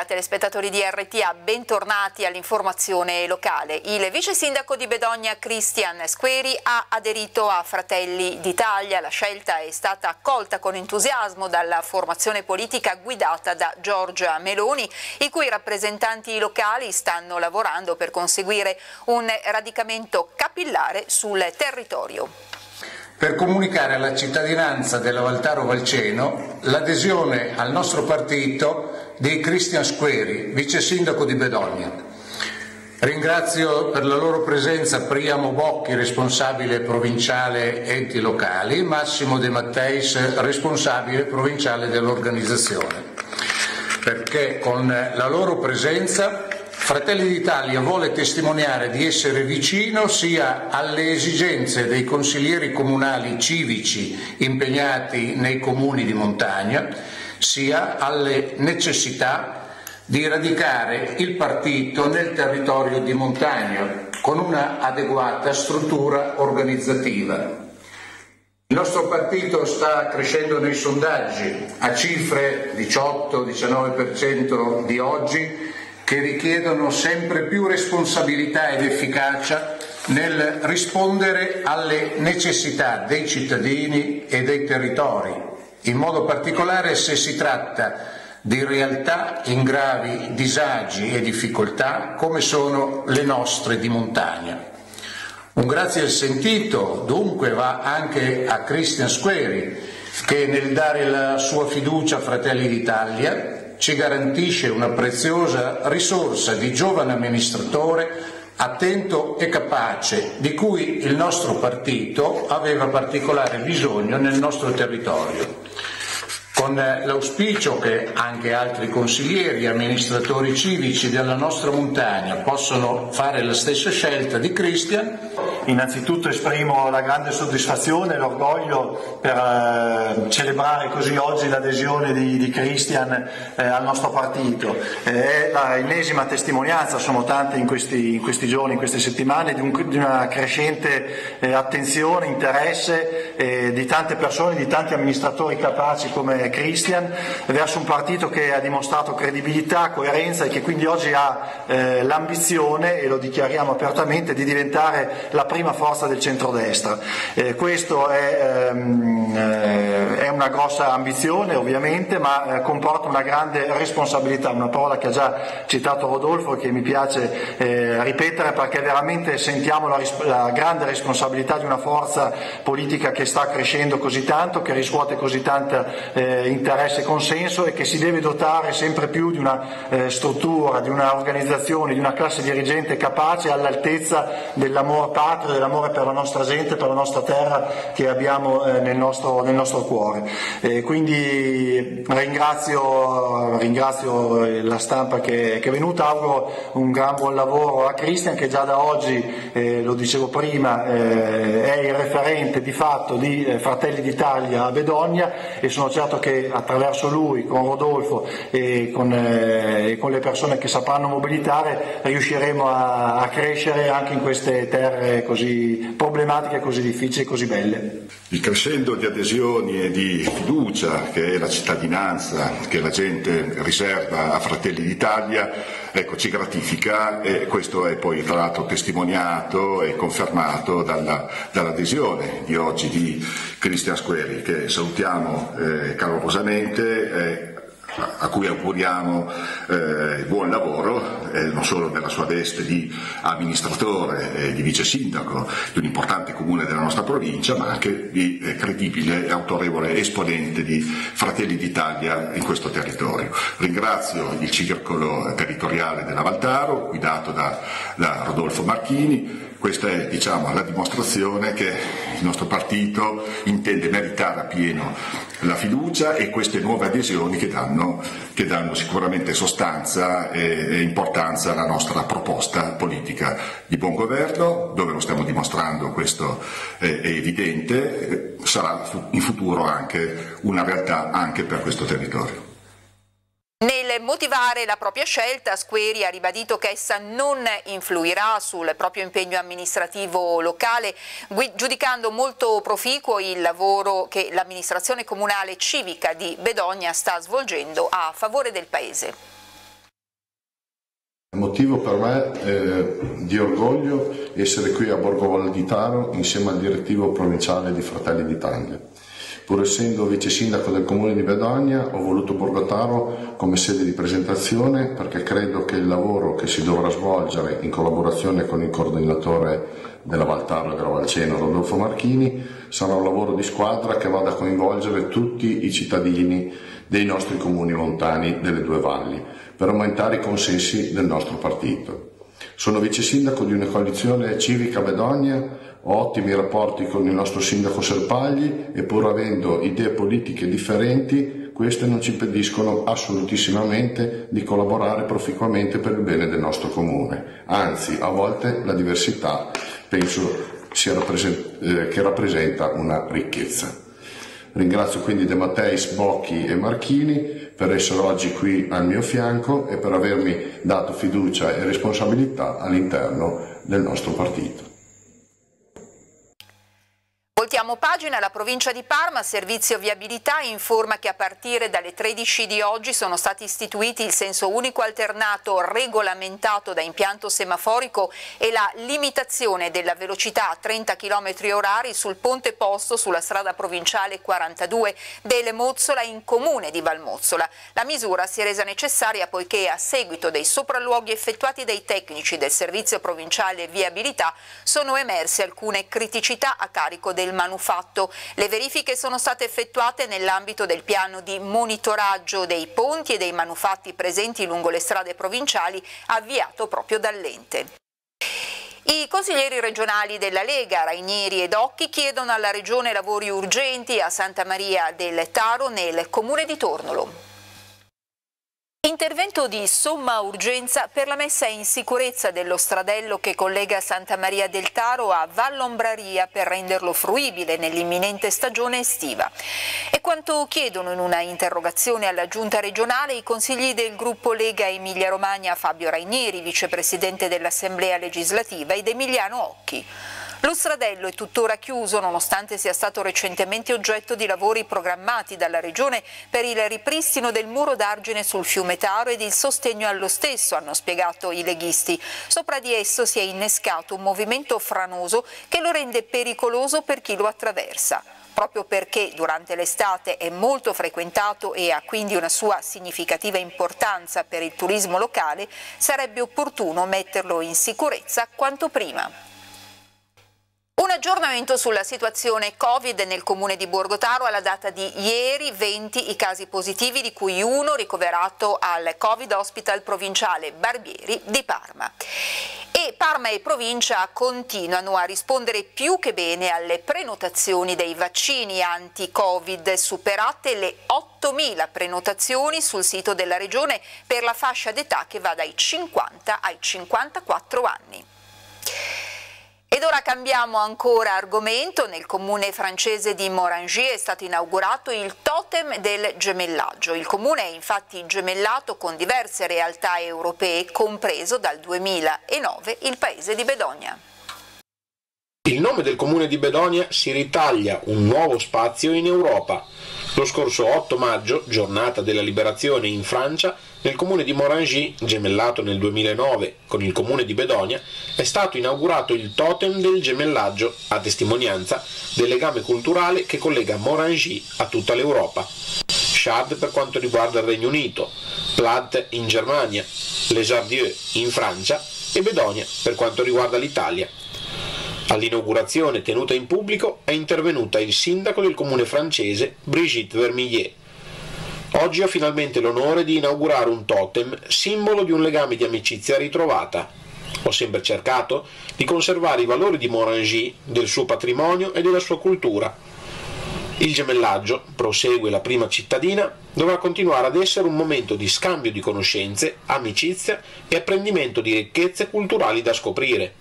telespettatori di RTA, bentornati all'informazione locale. Il vice sindaco di Bedogna Christian Squeri ha aderito a Fratelli d'Italia. La scelta è stata accolta con entusiasmo dalla formazione politica guidata da Giorgia Meloni, i cui rappresentanti locali stanno lavorando per conseguire un radicamento capillare sul territorio. Per comunicare alla cittadinanza della Valtaro Valceno l'adesione al nostro partito di Christian Squeri, vice sindaco di Bedogna. Ringrazio per la loro presenza Priamo Bocchi, responsabile provinciale enti locali, Massimo De Matteis, responsabile provinciale dell'organizzazione, perché con la loro presenza Fratelli d'Italia vuole testimoniare di essere vicino sia alle esigenze dei consiglieri comunali civici impegnati nei comuni di montagna, sia alle necessità di radicare il partito nel territorio di montagna con una adeguata struttura organizzativa. Il nostro partito sta crescendo nei sondaggi a cifre 18-19% di oggi, che richiedono sempre più responsabilità ed efficacia nel rispondere alle necessità dei cittadini e dei territori, in modo particolare se si tratta di realtà in gravi disagi e difficoltà come sono le nostre di montagna. Un grazie sentito dunque va anche a Christian Squeri, che nel dare la sua fiducia a Fratelli d'Italia ci garantisce una preziosa risorsa di giovane amministratore attento e capace, di cui il nostro partito aveva particolare bisogno nel nostro territorio. Con l'auspicio che anche altri consiglieri e amministratori civici della nostra montagna possano fare la stessa scelta di Christian. Innanzitutto esprimo la grande soddisfazione e l'orgoglio per celebrare così oggi l'adesione di Christian al nostro partito. È l'ennesima testimonianza, sono tante in questi giorni, in queste settimane, di una crescente attenzione, interesse di tante persone, di tanti amministratori capaci come Christian, verso un partito che ha dimostrato credibilità, coerenza e che quindi oggi ha l'ambizione, e lo dichiariamo apertamente, di diventare la prima forza del centrodestra. Questo è una grossa ambizione ovviamente, ma comporta una grande responsabilità, una parola che ha già citato Rodolfo e che mi piace ripetere, perché veramente sentiamo la grande responsabilità di una forza politica che sta crescendo così tanto, che riscuote così tanta interesse e consenso, e che si deve dotare sempre più di una struttura, di una organizzazione, di una classe dirigente capace, all'altezza dell'amor patrio, dell'amore per la nostra gente, per la nostra terra che abbiamo nel nostro cuore. Quindi ringrazio la stampa che è venuta, auguro un gran buon lavoro a Christian, che già da oggi, lo dicevo prima, è il referente di fatto di Fratelli d'Italia a Bedogna, e sono certo che attraverso lui, con Rodolfo e con le persone che sapranno mobilitare, riusciremo a crescere anche in queste terre così problematiche, così difficili, così belle. Il crescendo di adesioni e di fiducia che è la cittadinanza, che la gente riserva a Fratelli d'Italia, ecco, ci gratifica, e questo è poi tra l'altro testimoniato e confermato dall'adesione di oggi di Christian Squeri, che salutiamo calorosamente, a cui auguriamo buon lavoro, non solo nella sua veste di amministratore e di vice sindaco di un importante comune della nostra provincia, ma anche di credibile e autorevole esponente di Fratelli d'Italia in questo territorio. Ringrazio il circolo territoriale della Valtaro, guidato da Rodolfo Marchini. Questa è, diciamo, la dimostrazione che il nostro partito intende meritare appieno la fiducia e queste nuove adesioni che danno sicuramente sostanza e importanza alla nostra proposta politica di buon governo, dove lo stiamo dimostrando, questo è evidente, sarà in futuro anche una realtà anche per questo territorio. Nel motivare la propria scelta, Squeri ha ribadito che essa non influirà sul proprio impegno amministrativo locale, giudicando molto proficuo il lavoro che l'amministrazione comunale civica di Bedogna sta svolgendo a favore del Paese. Motivo per me di orgoglio essere qui a Borgo Valle di Taro insieme al direttivo provinciale di Fratelli d'Italia. Pur essendo vice sindaco del comune di Bedogna, ho voluto Borgo Taro come sede di presentazione perché credo che il lavoro che si dovrà svolgere in collaborazione con il coordinatore della Val Taro e della Val Ceno, Rodolfo Marchini, sarà un lavoro di squadra che vada a coinvolgere tutti i cittadini dei nostri comuni montani delle due valli per aumentare i consensi del nostro partito. Sono vice sindaco di una coalizione civica a Bedogna, ho ottimi rapporti con il nostro sindaco Serpagli e pur avendo idee politiche differenti, queste non ci impediscono assolutissimamente di collaborare proficuamente per il bene del nostro comune. Anzi, a volte la diversità penso che rappresenta una ricchezza. Ringrazio quindi De Matteis, Bocchi e Marchini per essere oggi qui al mio fianco e per avermi dato fiducia e responsabilità all'interno del nostro partito. Voltiamo pagina. La provincia di Parma, Servizio Viabilità, informa che a partire dalle 13 di oggi sono stati istituiti il senso unico alternato regolamentato da impianto semaforico e la limitazione della velocità a 30 km/h sul ponte posto sulla strada provinciale 42 del Mozzola in comune di Valmozzola. La misura si è resa necessaria poiché a seguito dei sopralluoghi effettuati dai tecnici del Servizio Provinciale Viabilità sono emerse alcune criticità a carico del manufatto. Le verifiche sono state effettuate nell'ambito del piano di monitoraggio dei ponti e dei manufatti presenti lungo le strade provinciali avviato proprio dall'ente. I consiglieri regionali della Lega, Rainieri ed Occhi, chiedono alla Regione lavori urgenti a Santa Maria del Taro nel comune di Tornolo. Intervento di somma urgenza per la messa in sicurezza dello stradello che collega Santa Maria del Taro a Vallombraria per renderlo fruibile nell'imminente stagione estiva. È quanto chiedono in una interrogazione alla Giunta regionale i consigli del gruppo Lega Emilia Romagna Fabio Rainieri, vicepresidente dell'Assemblea legislativa, ed Emiliano Occhi. Lo stradello è tuttora chiuso nonostante sia stato recentemente oggetto di lavori programmati dalla Regione per il ripristino del muro d'argine sul fiume Taro ed il sostegno allo stesso, hanno spiegato i leghisti. Sopra di esso si è innescato un movimento franoso che lo rende pericoloso per chi lo attraversa. Proprio perché durante l'estate è molto frequentato e ha quindi una sua significativa importanza per il turismo locale, sarebbe opportuno metterlo in sicurezza quanto prima. Un aggiornamento sulla situazione Covid nel comune di Borgo Taro. Alla data di ieri 20 i casi positivi, di cui uno ricoverato al Covid Hospital provinciale Barbieri di Parma. E Parma e provincia continuano a rispondere più che bene alle prenotazioni dei vaccini anti-Covid, superate le 8.000 prenotazioni sul sito della Regione per la fascia d'età che va dai 50 ai 54 anni. Ed ora cambiamo ancora argomento. Nel comune francese di Morangy è stato inaugurato il totem del gemellaggio. Il comune è infatti gemellato con diverse realtà europee, compreso dal 2009 il paese di Bedogna. Il nome del comune di Bedogna si ritaglia un nuovo spazio in Europa. Lo scorso 8 maggio, giornata della liberazione in Francia, nel comune di Morangy, gemellato nel 2009 con il comune di Bedogna, è stato inaugurato il totem del gemellaggio, a testimonianza del legame culturale che collega Morangy a tutta l'Europa. Chad per quanto riguarda il Regno Unito, Platte in Germania, Les Ardieux in Francia e Bedogna per quanto riguarda l'Italia. All'inaugurazione tenuta in pubblico è intervenuta il sindaco del comune francese Brigitte Vermillier. Oggi ho finalmente l'onore di inaugurare un totem, simbolo di un legame di amicizia ritrovata. Ho sempre cercato di conservare i valori di Morangy, del suo patrimonio e della sua cultura. Il gemellaggio, prosegue la prima cittadina, dovrà continuare ad essere un momento di scambio di conoscenze, amicizia e apprendimento di ricchezze culturali da scoprire.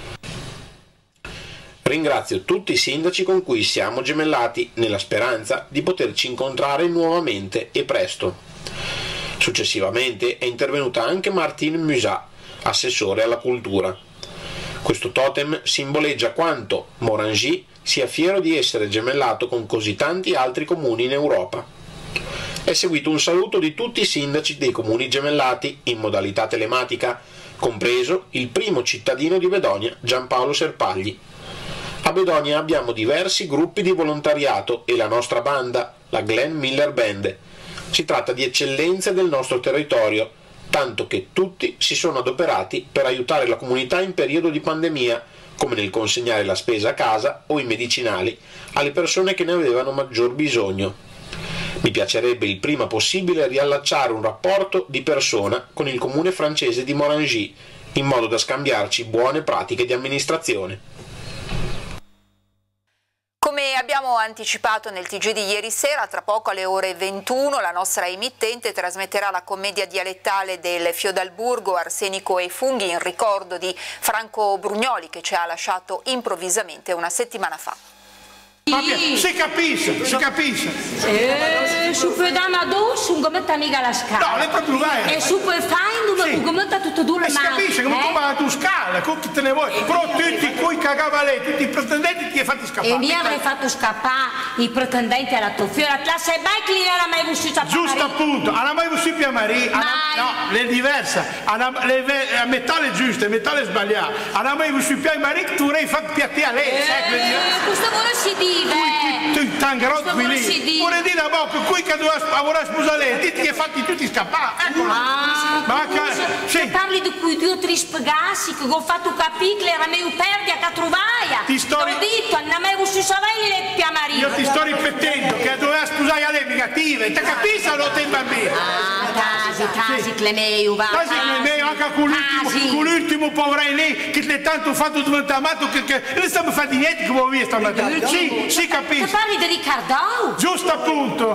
Ringrazio tutti i sindaci con cui siamo gemellati nella speranza di poterci incontrare nuovamente e presto. Successivamente è intervenuta anche Martine Musat, assessore alla cultura. Questo totem simboleggia quanto Morangy sia fiero di essere gemellato con così tanti altri comuni in Europa. È seguito un saluto di tutti i sindaci dei comuni gemellati in modalità telematica compreso il primo cittadino di Bedonia, Giampaolo Serpagli. A Bedonia abbiamo diversi gruppi di volontariato e la nostra banda, la Glenn Miller Band. Si tratta di eccellenze del nostro territorio, tanto che tutti si sono adoperati per aiutare la comunità in periodo di pandemia, come nel consegnare la spesa a casa o i medicinali alle persone che ne avevano maggior bisogno. Mi piacerebbe il prima possibile riallacciare un rapporto di persona con il comune francese di Morangy, in modo da scambiarci buone pratiche di amministrazione. Come abbiamo anticipato nel TG di ieri sera, tra poco alle ore 21 la nostra emittente trasmetterà la commedia dialettale del Fiodalburgo Arsenico e Funghi in ricordo di Franco Brugnoli, che ci ha lasciato improvvisamente una settimana fa. Si capisce, si capisce. Su puoi dare una dose, un gometta mica la scala. No, lei proprio vai. E su puoi fare un gometta tutto due le mani. Si capisce, come tu vai a tu scala, con chi te ne vuoi. Però tutti cui cagava lei, tutti i pretendenti ti hai fatti scappare. E mi avrei fatto scappare i pretendenti alla tua fiora. La classe mai che non era mai uscita a Giusto appunto, non ha mai uscito a Maria. No, è diversa. A metà è giusta, a metà è sbagliata. Non ha mai uscito a Maria che tu avrei fatto piattare a lei. Questo vuole si dice. Tu tangerò qui lì. Vorrei dire a bocca, qui che doveva sposare lei, ti hai fatti tutti scappare. Eccolo. Se parli di cui due o tre spiegassi, che ho fatto capire che era meglio perdere che trovaia. Ti sto detto, non avevo su Savelli le piamarine. Io ti sto ripetendo che doveva sposare a lei negative, ti capisci o non te bambino? Casi Clemeu, va. Casi Clemeu, anche con l'ultimo povero lì, che le tanto fatto diventare amato, che non stiamo fare di niente come vi stamattina. Si capisce. Che parli di Riccardo? Giusto appunto.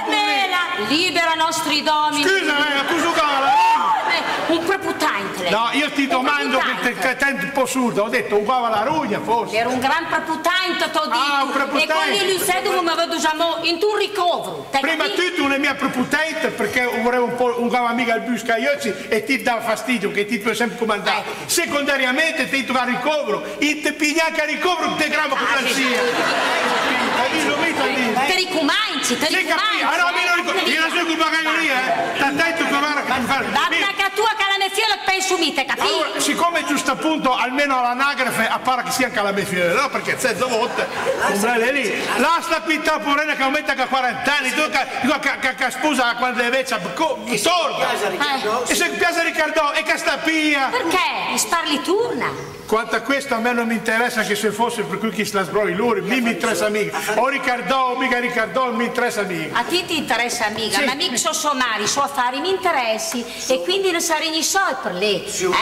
Libera nostri domini. Scusa, accusugala. Un preputante. No, io ti domando che è un po' surdo, ho detto uguale alla rugna forse. Era un gran preputante, t'ho detto. Un preputante. E quando lui sei dove mi vedo in tu ricovero. Prima tutto una mia preputante perché volevo un po' un amica al bus Cagliozzi e ti dava fastidio che ti puoi sempre comandare. Secondariamente ti dava ricovero, e ti pigliaca ricovero te gramo con la sia. Te ricomanci, te ricomanci. Ah no, io non so come lì, t'attento che guarda che ti fa. Dammi che tua calamefiola penso mite, capito? Allora, siccome giusto appunto almeno all'anagrafe appare che sia anche la mefiola, no? Perché 7 volte, comprare lì. La sta pitta porena che aumenta che a 40 anni, tu che sposa quando è vecchia, torna. E se piace Riccardo, e che sta pia. Perché? Mi sparli turna. Quanto a questo a me non mi interessa che se fosse per cui chi se la sbroi loro, mi interessa mica. O Riccardo, o mica Riccardo, mi interessa mica. A te ti interessa amica, sì. Ma mica so somari, so affari mi interessi e quindi ne sarei ni so per lei.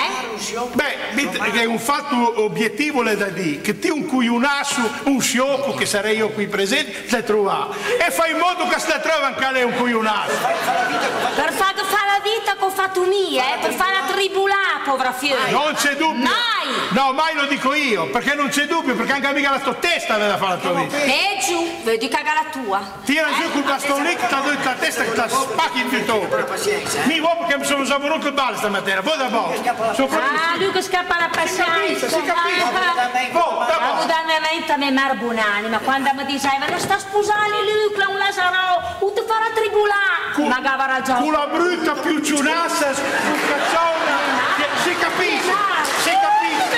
Beh, è un fatto obiettivo le da dire, che ti un cuiunasso, un sciocco, che sarei io qui presente, le trova. E fai in modo che se la trova anche lei un cuiunasso. Per fare la vita che ho fatto mia, per fare la tribulà, povera fiera. Non c'è dubbio. Mai! No, mai lo dico io, perché non c'è dubbio, perché anche mica la tua testa aveva fatto la tua vita. E giù, vedi caga la tua. Tira giù quel bastone lì che ti ha detto la testa che ti spacchi in tutto. Mi vuoi perché mi sono saputo il ballo stamattina, voi da poco. Lui che scappa la pazienza. Si capisce. Avevo dannemente a me marbonani, ma quando mi diceva non sta sposando lui, un Lazaro, o ti farà tribulà. Ma aveva ragione. Con la brutta più giunassa, un caccione, si capisce, si capisce.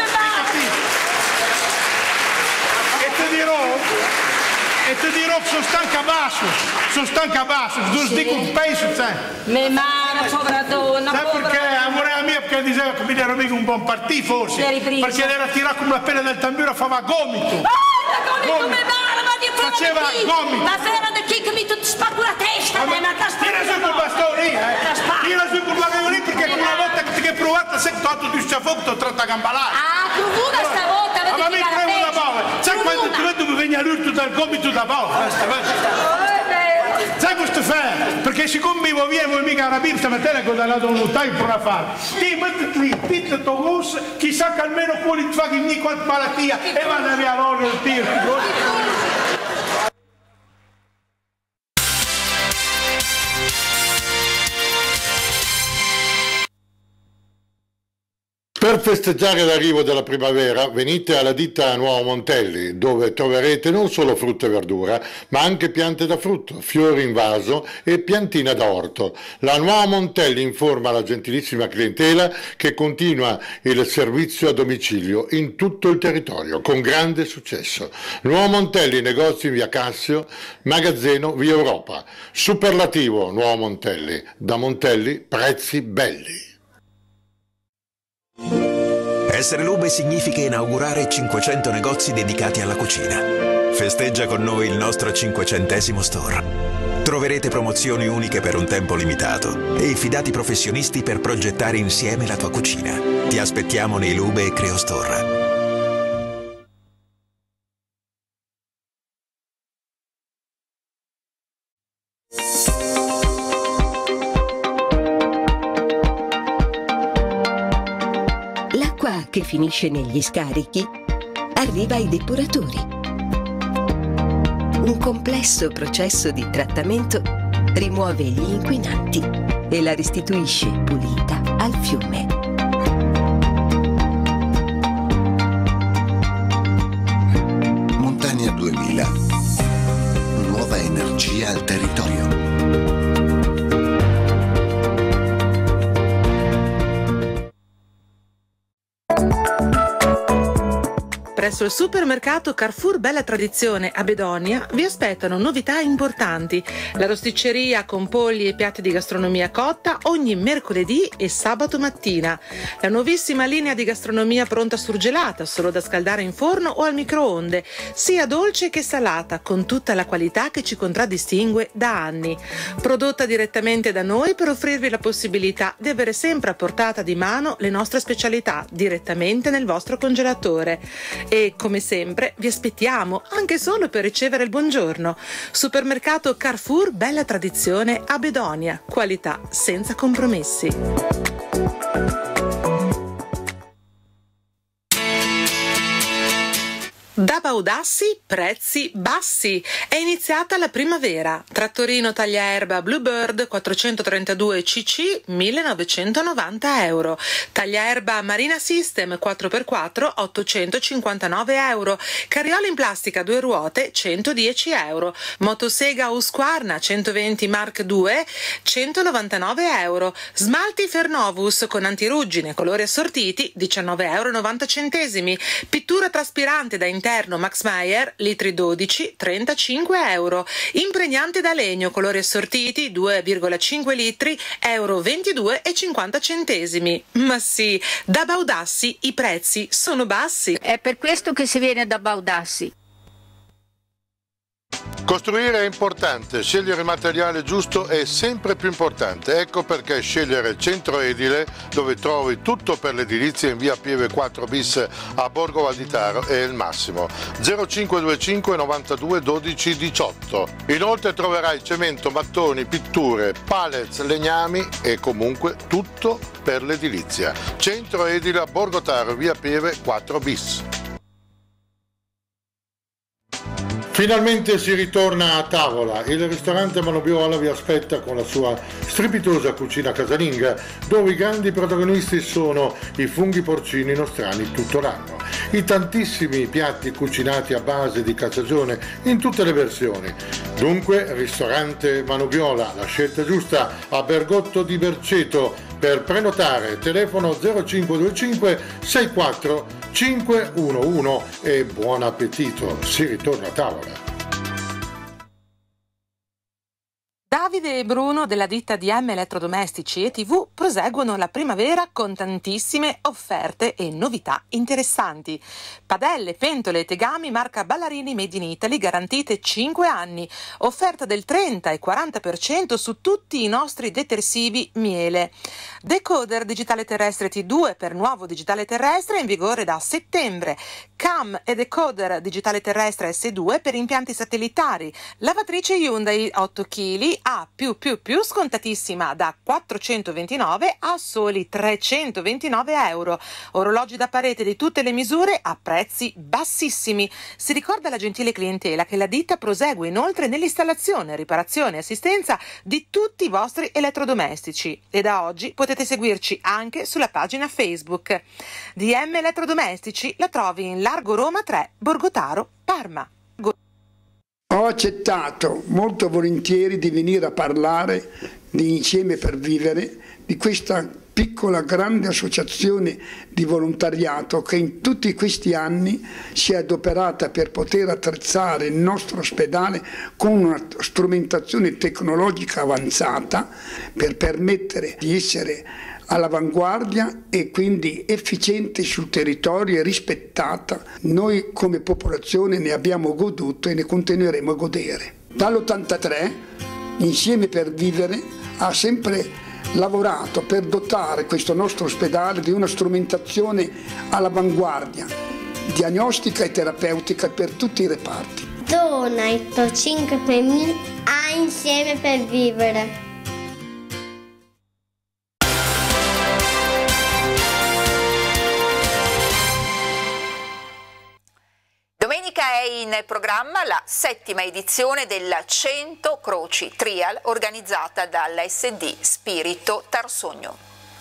E ti dirò che sono stanca basso, non dico un penso, sai. Me mano, povera donna, sai perché? Amore mia, perché diceva che mi era mica un buon partito forse, perché l'era tirato come la pelle del tamburo, faceva gomito. Gomito me mano, ma di faceva gomito. Ma fera di chi che mi spacco la testa, tira su quel bastone lì, tira su quel bastone lì, perché una volta che ti hai provato, sei tutto di sciafo, ti ho tratto a gambalare. provuta stavolta, vedi ma mi che prego da bolla, sai quando tu vedi mi viene l'urto dal gomito da bolla? Sai questo fa? Perché siccome mi vuoi via vuoi mica rapire stamattina che ho dato un notaio per la fare. Ti metti lì, pitta tuo gus, chissà che almeno quelli ti fa che mi qualche malattia e vada via l'olio il tiro. Per Per festeggiare l'arrivo della primavera venite alla ditta Nuovo Montelli, dove troverete non solo frutta e verdura, ma anche piante da frutto, fiori in vaso e piantine da orto. La Nuovo Montelli informa la gentilissima clientela che continua il servizio a domicilio in tutto il territorio con grande successo. Nuovo Montelli, negozio in via Cassio, magazzino via Europa. Superlativo Nuovo Montelli, da Montelli prezzi belli. Essere Lube significa inaugurare 500 negozi dedicati alla cucina. Festeggia con noi il nostro 500° store. Troverete promozioni uniche per un tempo limitato e i fidati professionisti per progettare insieme la tua cucina. Ti aspettiamo nei Lube e Creo Store. Che finisce negli scarichi, arriva ai depuratori. Un complesso processo di trattamento rimuove gli inquinanti e la restituisce pulita al fiume. Montagna 2000. Nuova energia al territorio. Presso il supermercato Carrefour Bella Tradizione a Bedonia vi aspettano novità importanti. La rosticceria con polli e piatti di gastronomia cotta ogni mercoledì e sabato mattina. La nuovissima linea di gastronomia pronta surgelata, solo da scaldare in forno o al microonde, sia dolce che salata, con tutta la qualità che ci contraddistingue da anni. Prodotta direttamente da noi per offrirvi la possibilità di avere sempre a portata di mano le nostre specialità direttamente nel vostro congelatore. E come sempre vi aspettiamo anche solo per ricevere il buongiorno. Supermercato Carrefour Bella Tradizione a Bedonia, qualità senza compromessi. Da Baudassi, prezzi bassi. È iniziata la primavera. Trattorino tagliaerba Bluebird 432 cc 1990 euro. Tagliaerba Marina System 4x4 859 euro. Carriola in plastica 2 ruote 110 euro. Motosega Husqvarna 120 Mark II 199 euro. Smalti Fernovus con antiruggine, colori assortiti 19,90 euro. Pittura traspirante da interno Max Meyer, litri 12, 35 euro. Impregnante da legno, colori assortiti, 2,5 litri, euro 22,50. Ma sì, da Baudassi i prezzi sono bassi. È per questo che si viene da Baudassi. Costruire è importante, scegliere il materiale giusto è sempre più importante. Ecco perché scegliere Centro Edile, dove trovi tutto per l'edilizia in via Pieve 4 bis a Borgo Valditaro, è il massimo. 0525 92 12 18. Inoltre troverai cemento, mattoni, pitture, pallets, legnami e comunque tutto per l'edilizia. Centro Edile a Borgo Taro, via Pieve 4 bis. Finalmente si ritorna a tavola, il ristorante Manobiola vi aspetta con la sua strepitosa cucina casalinga, dove i grandi protagonisti sono i funghi porcini nostrani tutto l'anno, i tantissimi piatti cucinati a base di cacciagione in tutte le versioni. Dunque, ristorante Manobiola, la scelta giusta a Bergotto di Berceto. Per prenotare telefono 0525 64 511 e buon appetito, si ritorna a tavola. Davide e Bruno della ditta DM Elettrodomestici e TV proseguono la primavera con tantissime offerte e novità interessanti. Padelle, pentole e tegami marca Ballarini Made in Italy garantite 5 anni. Offerta del 30 e 40% su tutti i nostri detersivi miele. Decoder digitale terrestre T2 per nuovo digitale terrestre in vigore da settembre. Cam e decoder digitale terrestre S2 per impianti satellitari. Lavatrice Hyundai 8 kg a più scontatissima, da 429 a soli 329 euro. Orologi da parete di tutte le misure a prezzi bassissimi. Si ricorda alla gentile clientela che la ditta prosegue inoltre nell'installazione, riparazione e assistenza di tutti i vostri elettrodomestici, e da oggi potete seguirci anche sulla pagina Facebook. DM Elettrodomestici la trovi in Largo Roma 3, Borgotaro, Parma. Ho accettato molto volentieri di venire a parlare di Insieme per Vivere, di questa piccola grande associazione di volontariato che in tutti questi anni si è adoperata per poter attrezzare il nostro ospedale con una strumentazione tecnologica avanzata per permettere di essere all'avanguardia e quindi efficiente sul territorio e rispettata. Noi come popolazione ne abbiamo goduto e ne continueremo a godere. Dall'83 Insieme per Vivere ha sempre lavorato per dotare questo nostro ospedale di una strumentazione all'avanguardia, diagnostica e terapeutica per tutti i reparti. Dona i 5.000 a Insieme per Vivere. Domenica è in programma la 7ª edizione della 100 Croci Trial organizzata dall'SD Spirito Tarsogno.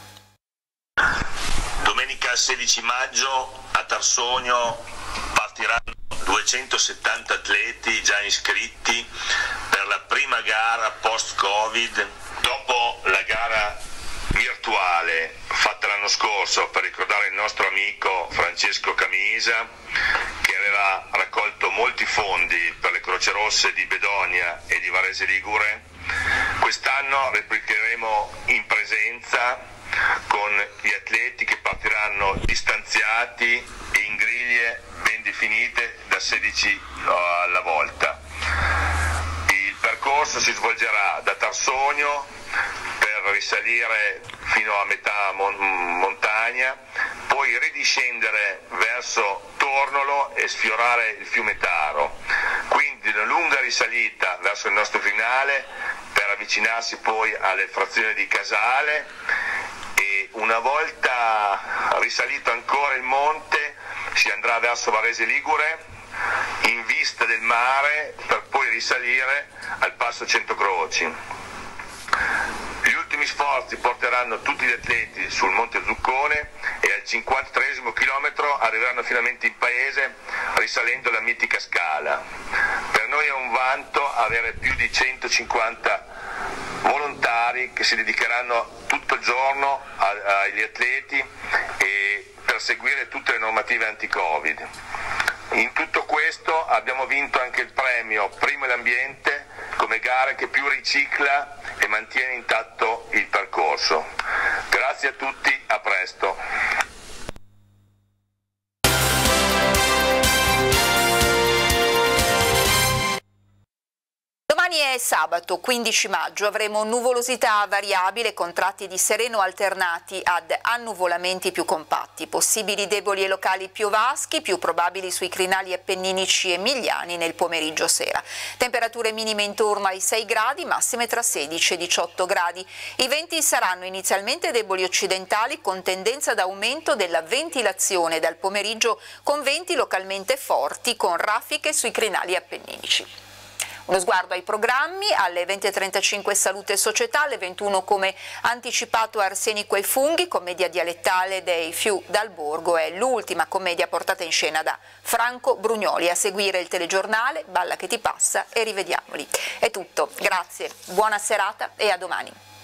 Domenica 16 maggio a Tarsogno partiranno 270 atleti già iscritti per la prima gara post-Covid. Dopo la gara virtuale fatta l'anno scorso per ricordare il nostro amico Francesco Camisa, che aveva raccolto molti fondi per le Croce Rosse di Bedonia e di Varese Ligure, quest'anno replicheremo in presenza con gli atleti che partiranno distanziati e in griglie ben definite da 16 alla volta. Il percorso si svolgerà da Tarsogno per risalire fino a metà montagna, poi ridiscendere verso Tornolo e sfiorare il fiume Taro, quindi una lunga risalita verso il nostro finale per avvicinarsi poi alle frazioni di Casale, e una volta risalito ancora il monte si andrà verso Varese Ligure in vista del mare per poi risalire al passo 100 Croci. Gli ultimi sforzi porteranno tutti gli atleti sul Monte Zuccone e al 53esimo chilometro arriveranno finalmente in paese risalendo la mitica scala. Per noi è un vanto avere più di 150 volontari che si dedicheranno tutto il giorno agli atleti e per seguire tutte le normative anti-Covid. In tutto questo abbiamo vinto anche il premio Primo l'Ambiente come gara che più ricicla e mantiene intatto il percorso. Grazie a tutti, a presto. Domani è sabato 15 maggio, avremo nuvolosità variabile con tratti di sereno alternati ad annuvolamenti più compatti, possibili deboli e locali piovaschi, più probabili sui crinali appenninici e emiliani nel pomeriggio sera. Temperature minime intorno ai 6 gradi, massime tra 16 e 18 gradi. I venti saranno inizialmente deboli occidentali con tendenza d'aumento della ventilazione dal pomeriggio, con venti localmente forti con raffiche sui crinali appenninici. Uno sguardo ai programmi, alle 20.35 Salute e Società, alle 21 come anticipato Arsenico e Funghi, commedia dialettale dei Fiù dal Borgo, è l'ultima commedia portata in scena da Franco Brugnoli. A seguire il telegiornale, Balla che ti passa e rivediamoli. È tutto, grazie, buona serata e a domani.